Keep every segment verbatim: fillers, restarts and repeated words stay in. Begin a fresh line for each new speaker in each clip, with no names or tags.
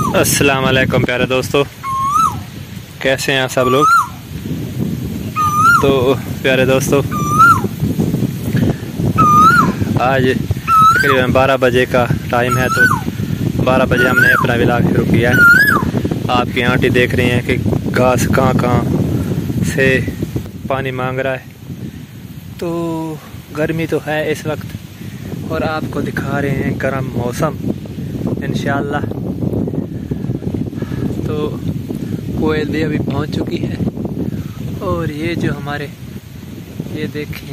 अस्सलाम वालेकुम प्यारे दोस्तों, कैसे हैं आप सब लोग। तो प्यारे दोस्तों, आज तकरीबन बारह बजे का टाइम है, तो बारह बजे हमने अपना व्लॉग शुरू किया है। आपकी आंटी देख रही हैं कि घास कहाँ कहाँ से पानी मांग रहा है। तो गर्मी तो है इस वक्त, और आपको दिखा रहे हैं गर्म मौसम इंशाअल्लाह। तो कोयल भी अभी पहुंच चुकी है, और ये जो हमारे ये देखें,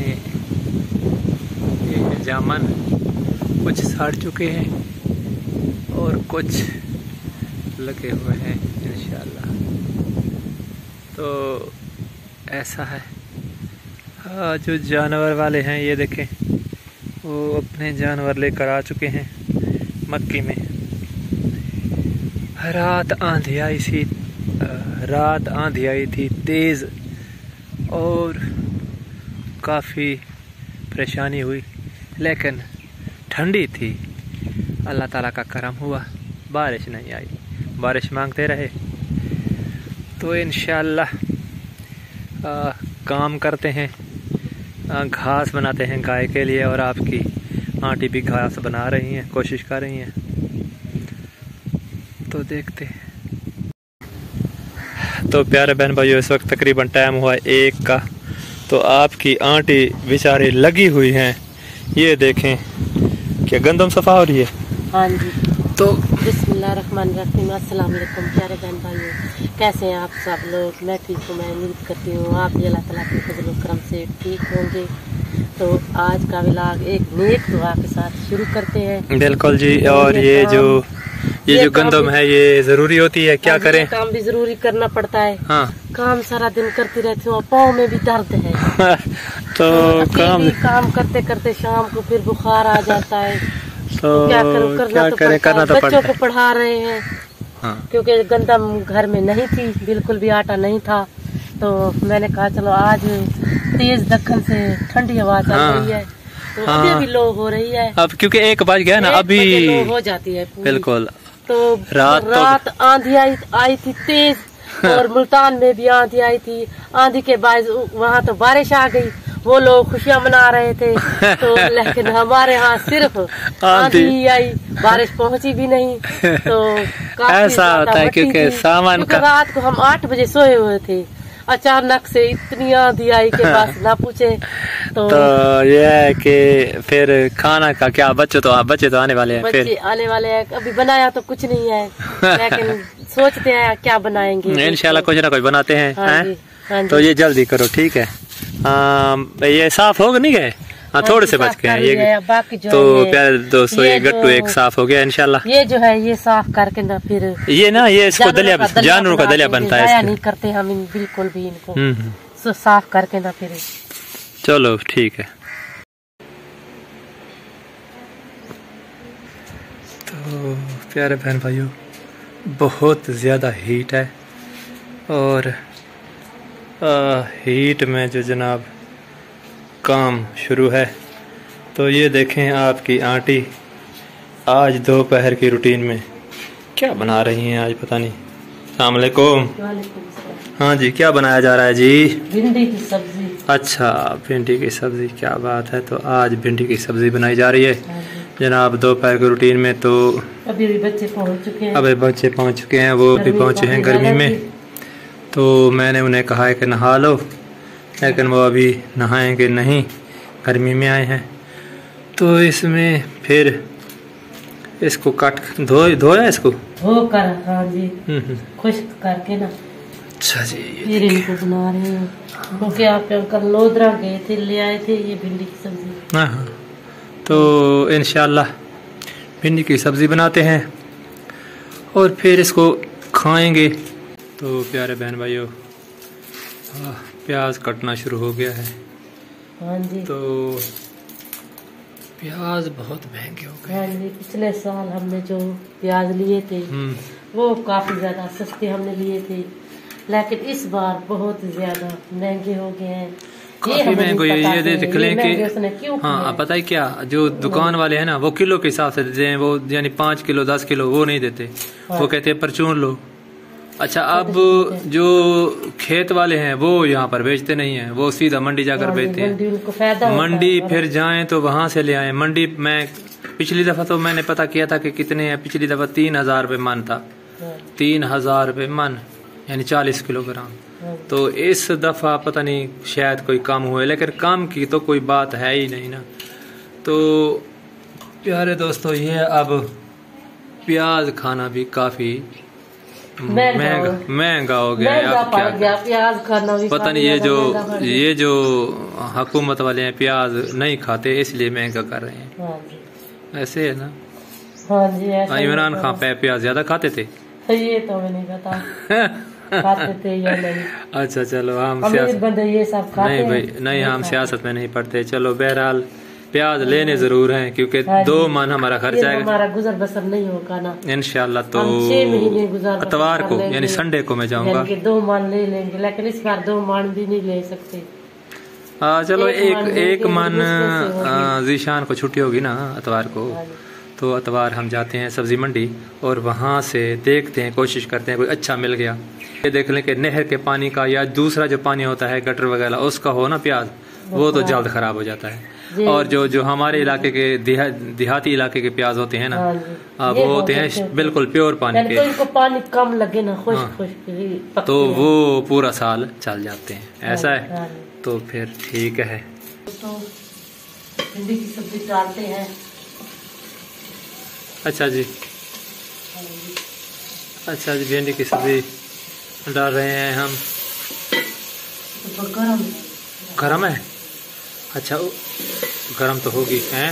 ये जामन कुछ सड़ चुके हैं और कुछ लगे हुए हैं इंशाअल्लाह। तो ऐसा है। हाँ, जो जानवर वाले हैं ये देखें, वो अपने जानवर लेकर आ चुके हैं मक्की में। रात आंधी आई सी रात आंधी आई थी तेज़, और काफ़ी परेशानी हुई, लेकिन ठंडी थी। अल्लाह ताला का करम हुआ, बारिश नहीं आई। बारिश मांगते रहे तो इंशाअल्लाह काम करते हैं, आ, घास बनाते हैं गाय के लिए, और आपकी आंटी भी घास बना रही हैं, कोशिश कर रही हैं। तो देखते हैं। तो प्यारे बहन भाइयों, इस वक्त तकरीबन टाइम हुआ एक का, तो आपकी आंटी बेचारी लगी हुई हैं। ये देखें, क्या गंदम सफा हो रही है। हाँ जी। तो
बिस्मिल्लाहिर्रहमानिर्रहीम, अस्सलाम वालेकुम प्यारे बहन भाइयों, कैसे हैं आप सब लोग। मैं ठीक हूँ, मैं उम्मीद करती हूँ आप भी अल्लाह ताला के फजल व करम से ठीक होंगे। तो आज का व्लॉग एक नेक दुआ के साथ शुरू करते हैं।
बिल्कुल जी। और ये जो ये, ये जो गंदम है ये जरूरी होती है, क्या करें,
काम भी जरूरी करना पड़ता है।
हाँ,
काम सारा दिन करती रहती हूँ, पाँव में भी दर्द है।
तो, तो काम
काम करते करते शाम को फिर बुखार आ जाता है।
तो,
तो क्या करूँ, करना
क्या
तो
करें, करना तो
बच्चों को पढ़ा रहे हैं।
हाँ।
क्योंकि गंदम घर में नहीं थी, बिल्कुल भी आटा नहीं था, तो मैंने कहा चलो आज तेज दक्कन से ठंडी हवा चल
हाँ।
रही है, तो
हाँ।
अभी अभी लो हो रही है।
अब क्योंकि एक बज गया ना, अभी
लो हो जाती है पूरी।
बिल्कुल।
तो
रात
रात
तो...
आंधी आई आई थी तेज, और मुल्तान में भी आंधी आई थी। आंधी के बाद वहाँ तो बारिश आ गई, वो लोग खुशियाँ मना रहे थे। तो लेकिन हमारे यहाँ सिर्फ आंधी आई, बारिश पहुँची भी नहीं। तो
ऐसा होता है क्योंकि सामान का
रात को हम आठ बजे सोए हुए थे, अचानक से इतनी आंधी आई के पास ना पूछे। तो,
तो ये है कि फिर खाना का क्या, बच्चे तो बच्चे तो आने वाले हैं,
बच्चे
फिर
आने वाले हैं। अभी बनाया तो कुछ नहीं है, लेकिन सोचते हैं क्या बनाएंगे।
इंशाल्लाह कुछ ना कुछ बनाते हैं।
हाँ जी, हाँ जी।
तो ये जल्दी करो, ठीक है। आ, ये साफ हो नहीं गए, हाँ, थोड़े से बच गए हैं ये। बाकी जो तो प्यारे दोस्तों, ये गट्टू एक साफ हो गया इंशाल्लाह।
ये जो है ये साफ करके ना फिर
ये ना ये इसको दलिया, जानवरों का दलिया बनता है।
नहीं करते हम इन, बिल्कुल भी इनको सो साफ करके ना फिर।
चलो ठीक है। तो प्यारे बहन भाइयों, बहुत ज़्यादा हीट है, और आ, हीट में जो जनाब काम शुरू है। तो ये देखें, आपकी आंटी आज दोपहर की रूटीन में क्या बना रही हैं आज, पता नहीं। अस्सलाम वालेकुम। हाँ जी, क्या बनाया जा रहा है जी।
भिंडी की सब्जी।
अच्छा, भिंडी की सब्जी, क्या बात है। तो आज भिंडी की सब्जी बनाई जा रही है जनाब दोपहर की रूटीन में। तो
अभी भी बच्चे पहुंच चुके हैं,
अभी बच्चे पहुंच चुके हैं, वो भी पहुंचे हैं गर्मी में। तो मैंने उन्हें कहा है कि नहा लो, लेकिन वो अभी नहाएंगे नहीं, गर्मी में आए हैं। तो इसमें फिर इसको काट धो धोया इसको
धो कर, हाँ जी, खुश्क करके ना।
अच्छा जी,
फिर इनको बना रहे हैं, क्योंकि आप कल लोधरा गए थे, ले आए थे ये भिंडी की सब्जी।
हाँ हाँ। तो इंशाल्लाह भिंडी की सब्जी बनाते हैं, और फिर इसको खाएंगे। तो प्यारे बहन भाइयों, प्याज कटना शुरू हो गया है।
हाँ जी।
तो प्याज बहुत महंगे हो गए।
हाँ जी, पिछले साल हमने जो प्याज लिए थे वो काफी ज्यादा सस्ते हमने लिए थे, लेकिन इस बार बहुत ज्यादा महंगे हो गए हैं।
काफी महंगा है ये देख लें कि हाँ पता है क्या, जो दुकान वाले हैं ना वो किलो के हिसाब से देते हैं, वो यानी पाँच किलो दस किलो वो नहीं देते, वो कहते हैं परचून लो। अच्छा, अब जो खेत वाले हैं वो यहाँ पर बेचते नहीं है, वो सीधा मंडी जाकर बेचते हैं। मंडी फिर जाएं तो वहां से ले आए। मंडी में पिछली दफा तो मैंने पता किया था कि कितने हैं, पिछली दफा तीन हजार रुपये मन था, तीन हजार रुपये मन यानी चालीस किलोग्राम। तो इस दफा पता नहीं शायद कोई कम हुए, लेकिन कम की तो कोई बात है ही नहीं ना। तो प्यारे दोस्तों, ये अब प्याज खाना भी काफी महंगा महंगा हो गया है। अब क्या
प्याज खाना भी
पता नहीं, ये जो ये जो हुकूमत वाले हैं प्याज नहीं खाते इसलिए महंगा कर रहे हैं। ऐसे है ना।
हाँ जी,
इमरान खान पे प्याज ज्यादा खाते थे,
ये तो नहीं पता खाते थे या नहीं।
अच्छा चलो, हम सियासत
ये सब खाते
नहीं भाई, नहीं हम सियासत में नहीं पढ़ते। चलो बहरहाल प्याज लेने जरूर हैं, क्योंकि दो मन हमारा खर्चा है,
हमारा गुजर बसर नहीं होगा ना इंशाल्लाह।
तो अतवार को यानी संडे को मैं जाऊंगा,
दो मन ले लेंगे, लेकिन इस बार दो मन भी नहीं ले सकते।
आ, चलो एक एक मन जीशान को छुट्टी होगी ना अतवार को, तो अतवार हम जाते हैं सब्जी मंडी और वहाँ से देखते हैं, कोशिश करते हैं कोई अच्छा मिल गया। ये देख लें कि नहर के पानी का या दूसरा जो पानी होता है गटर वगैरह उसका हो ना प्याज, वो तो जल्द खराब हो जाता है। और जो जो हमारे इलाके के देहा, देहाती इलाके के प्याज होते हैं ना, वो होते हैं बिल्कुल प्योर पानी के,
इनको पानी कम लगे ना, खुश खुश
तो वो पूरा साल चल जाते हैं। ऐसा है, तो फिर ठीक है।
तो भिंडी की सब्जी डालते हैं।
अच्छा जी, अच्छा जी, भिंडी की सब्जी डाल रहे हैं हम।
तो गरम
गरम है? अच्छा, गरम तो होगी हैं।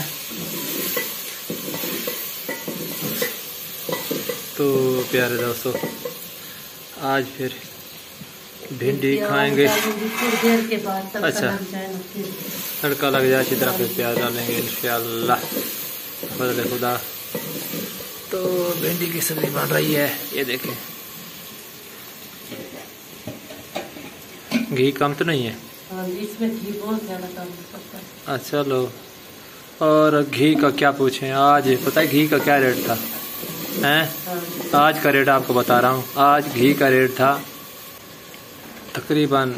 तो प्यारे दोस्तों, आज फिर भिंडी खाएंगे।
देर के बाद
अच्छा, तड़का लग जाए अच्छी तरह, फिर प्याज डालेंगे इंशाअल्लाह बदले खुदा। तो भिंडी की सब्जी बन रही है, ये देखें। घी कम तो नहीं है?
इसमें घी बहुत ज्यादा कम है।
अच्छा लो, और घी का क्या पूछें, आज पता है घी का क्या रेट था हैं? आज का रेट आपको बता रहा हूँ। आज घी का रेट था तकरीबन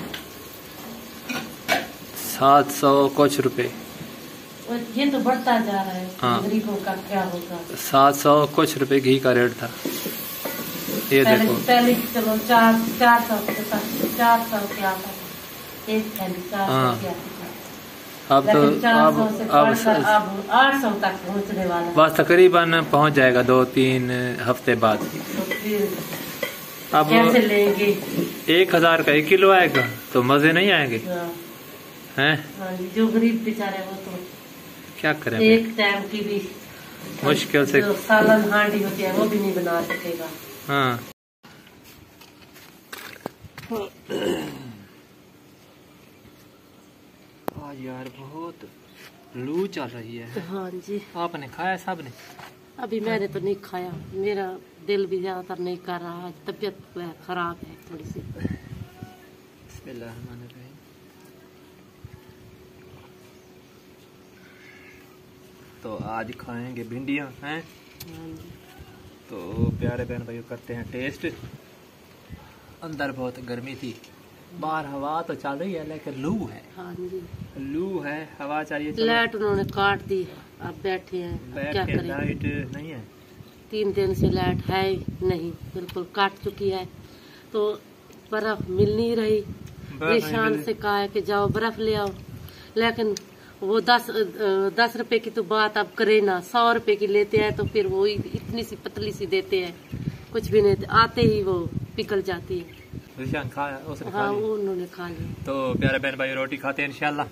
सात सौ कुछ रुपए।
ये तो बढ़ता जा रहा है। हाँ, गरीबों का क्या होगा।
सात सौ कुछ रुपए घी का रेट था। ये
पहले,
देखो
पहले चलो चार चार सौ चार सौ क्या था एक थैली, चार सौ क्या था।
अब तो अब
अब आठ सौ तक पहुँचने वाला,
बस तकरीबन पहुँच जाएगा दो तीन हफ्ते बाद।
तो फिर
अब
कैसे लेंगे? एक
हजार का एक किलो आएगा तो मजे नहीं आएंगे हैं?
जो गरीब बेचारे वो तो
क्या करें,
एक टाइम की भी
मुश्किल से
सालन हांडी होती है वो भी नहीं बना सकेगा।
हाँ, आज यार बहुत लू चल रही है।
हाँ जी,
आपने खाया सब ने?
अभी मैंने तो नहीं खाया, मेरा दिल भी ज्यादातर नहीं कर रहा, आज तबीयत खराब है थोड़ी सी।
बिस्मिल्लाहिर्रहमानिर्रहीम। तो आज खाएंगे भिंडियाँ हैं। तो प्यारे बहन भाइयों करते हैं टेस्ट। अंदर बहुत गर्मी थी, बाहर हवा तो चल रही है लेकिन लू है।
हाँ जी,
लू है, हवा चाहिए।
लाइट उन्होंने काट दी, अब बैठे हैं,
बैठ
क्या
के
करें।
लाइट नहीं है,
तीन दिन से लाइट है नहीं, बिल्कुल काट चुकी है। तो बर्फ मिल नहीं रही, निशान से कहा है कि जाओ बर्फ ले आओ, लेकिन वो दस दस रुपए की तो बात अब करे ना, सौ रुपए की लेते हैं तो फिर वो इतनी सी पतली सी देते हैं, कुछ भी नहीं, आते ही वो पिघल जाती है।
निशान खाया, उसने
हाँ, वो उन्होंने खा लिया।
तो प्यारे बहन भाई रोटी खाते हैं इंशाल्लाह।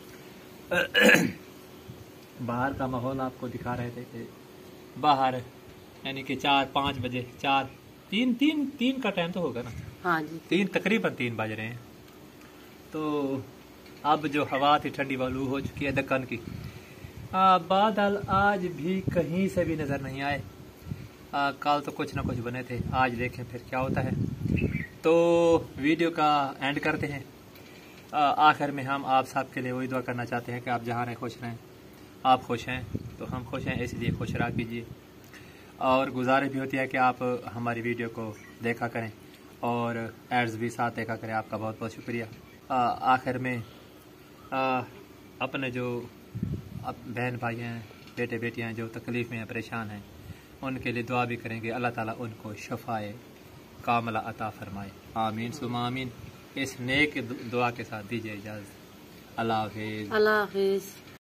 बाहर का माहौल आपको दिखा रहे थे कि बाहर यानी कि चार पाँच बजे, चार तीन तीन तीन का टाइम तो होगा ना।
हाँ जी,
तीन तकरीबन तीन बज रहे हैं। तो अब जो हवा थी ठंडी वालू हो चुकी है दक्कन की। आ, बादल आज भी कहीं से भी नज़र नहीं आए। आ, कल तो कुछ ना कुछ बने थे, आज देखें फिर क्या होता है। तो वीडियो का एंड करते हैं। आखिर में हम आप सब के लिए वही दुआ करना चाहते हैं कि आप जहाँ रहें खुश रहें, आप खुश हैं तो हम खुश हैं, इसलिए खुश रहा कीजिए। और गुजारिश भी होती है कि आप हमारी वीडियो को देखा करें और एड्स भी साथ देखा करें। आपका बहुत बहुत शुक्रिया। आखिर में आ, अपने जो बहन भाई हैं, बेटे बेटियां जो तकलीफ़ में हैं, परेशान हैं, उनके लिए दुआ भी करेंगे। अल्लाह ताला उनको शफ़ाए कामला अता फरमाए। आमीन सुमा आमीन। इस नेक दुआ के साथ दीजिए इजाज़त। अल्लाह हाफिज़।
अल्लाह हाफिज़।